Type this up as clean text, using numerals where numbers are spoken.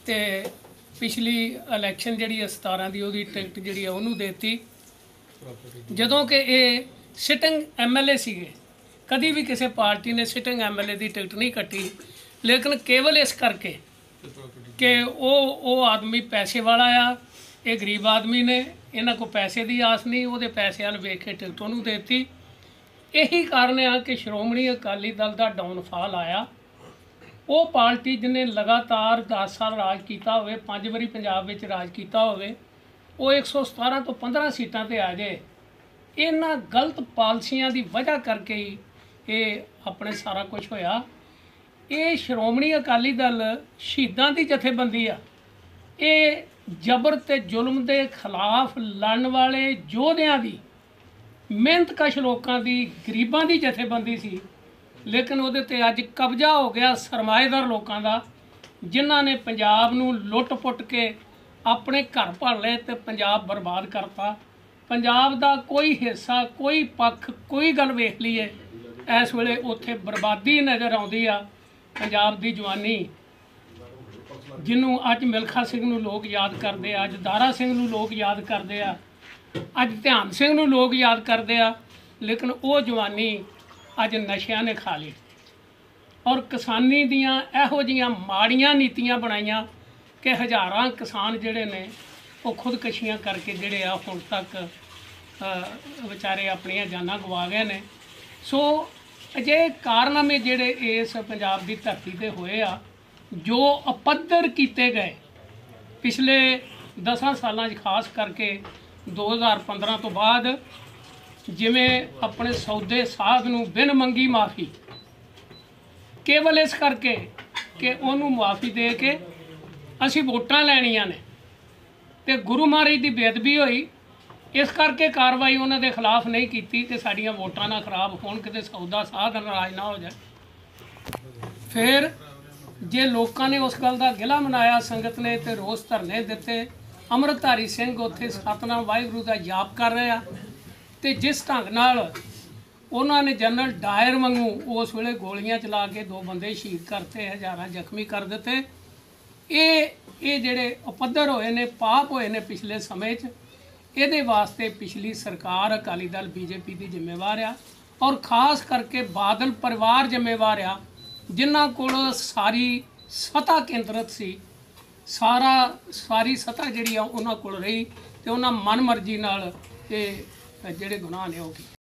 ਤੇ पिछली इलैक्शन जी 17 की वो टिकट जी उन्होंने देती जदों कि ये सिटिंग MLA सीगे। कभी भी किसी पार्टी ने सिटिंग MLA की टिकट नहीं कटी, लेकिन केवल इस करके कि वो आदमी पैसे वाला आ, ये गरीब आदमी ने, इन्हों को पैसे की आस नहीं, वो पैसे वाल वेख के टिकट उन्होंने देती। यही कारण आ कि श्रोमणी अकाली दल का डाउनफॉल आया। वो पार्टी जिन्हें लगातार 10 साल राज किया हो, 5 बारी पंजाब में राज किया हो, वो 117 तो 15 सीटां ते आ जाए। इन्हां गलत पॉलिसियां की वजह करके ही ये अपने सारा कुछ होया। ये श्रोमणी अकाली दल शहीदां की जथेबंदी आ, ये जबर ते जुल्म के खिलाफ लड़न वाले योद्धियां की, मेहनतकश लोगों की, गरीबां की जथेबंदी सी। लेकिन वो अज कब्जा हो गया सरमाएदार लोगों का, जिन्हों ने पंजाब नूं लुट पुट के अपने घर भर ले तो पंजाब बर्बाद करता। पंजाब का कोई हिस्सा, कोई पक्ष, कोई गल वेख लीए इस वेले उत्थे बर्बादी नज़र आउंदी आ। पंजाब की जवानी जिन्हों अज मिल्खा सिंह नूं लोग याद करते, अज दारा सिंह नूं लोग याद करते, अज ध्यान सिंह नूं लोग याद करते, लेकिन वो जवानी अज नशिया ने खा ली। और किसानी दियां इहो जिहियां माड़ियां नीतियां बनाईयां कि हज़ारां किसान जिहड़े ने वो खुदकशियां करके जिहड़े आ हुण तक बेचारे अपनियां जानां गवा गए ने। सो अजे कारनामे जिहड़े इस पंजाब की धरती ते होए आ, जो अपद्दर कीते गए पिछले 10 सालां खास करके 2015 तो बाद, जिमें अपने सौदे साध नूं बिन मंगी माफ़ी, केवल इस करके कि उन्होंने माफ़ी दे के असी वोटां लैणियां ने ते गुरु महाराज की बेदबी हुई, इस करके कार्रवाई उन्होंने दे खिलाफ नहीं की कि साड़ियां वोटां ना खराब होण, किते सौदा साध नाराज ना हो जाए। फिर जे लोगों ने उस गल का गिला मनाया, संगत ने तो रोज़ धरने दिते, अमृतधारी सिंह उत्थे सतनाम वाहिगुरू का जाप कर रहे आ, ते जिस ढंग नाल उन्होंने जनरल डायर वांगू उस वेले गोलियां चला के 2 बंदे शहीद करते, हज़ारां जख्मी कर दिते। ये जिहड़े उपद्दर होए ने, पाप होए ने पिछले समय च, इहदे वास्ते पिछली सरकार अकाली दल BJP की जिम्मेवार आ, और खास करके बादल परिवार जिम्मेवार आ, जिन्हां कोल सारी सत्ता केंद्रित सी। सारी सत्ता जिहड़ी आ उन्हां कोल रही ते उन्हां मन मर्जी नाल जिहड़े गुनाह ने वो कीते।